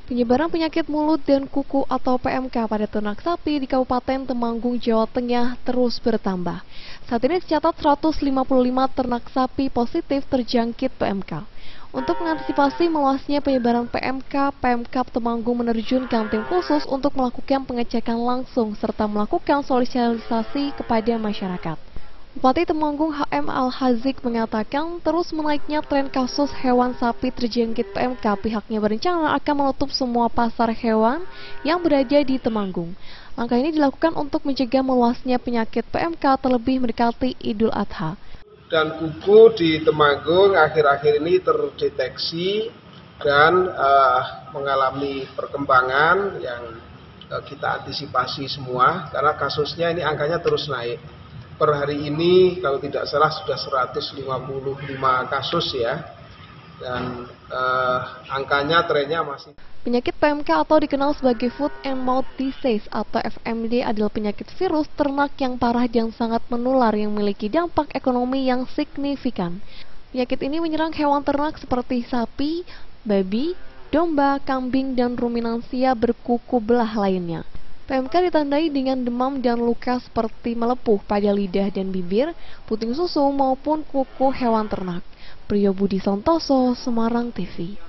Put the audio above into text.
Penyebaran penyakit mulut dan kuku atau PMK pada ternak sapi di Kabupaten Temanggung, Jawa Tengah terus bertambah. Saat ini tercatat 155 ternak sapi positif terjangkit PMK. Untuk mengantisipasi meluasnya penyebaran PMK, Pemkab Temanggung menerjunkan tim khusus untuk melakukan pengecekan langsung serta melakukan sosialisasi kepada masyarakat. Bupati Temanggung HM Al-Hazik mengatakan terus menaiknya tren kasus hewan sapi terjangkit PMK, pihaknya berencana akan menutup semua pasar hewan yang berada di Temanggung. Langkah ini dilakukan untuk mencegah meluasnya penyakit PMK terlebih mendekati Idul Adha. Dan kuku di Temanggung akhir-akhir ini terdeteksi dan mengalami perkembangan yang kita antisipasi semua karena kasusnya ini angkanya terus naik. Per hari ini kalau tidak salah sudah 155 kasus ya, dan angkanya trennya masih. Penyakit PMK atau dikenal sebagai Foot and Mouth Disease atau FMD adalah penyakit virus ternak yang parah dan sangat menular yang memiliki dampak ekonomi yang signifikan. Penyakit ini menyerang hewan ternak seperti sapi, babi, domba, kambing, dan ruminansia berkuku belah lainnya. PMK ditandai dengan demam dan luka seperti melepuh pada lidah dan bibir, puting susu maupun kuku hewan ternak. Priyo Budi Santoso, Semarang TV.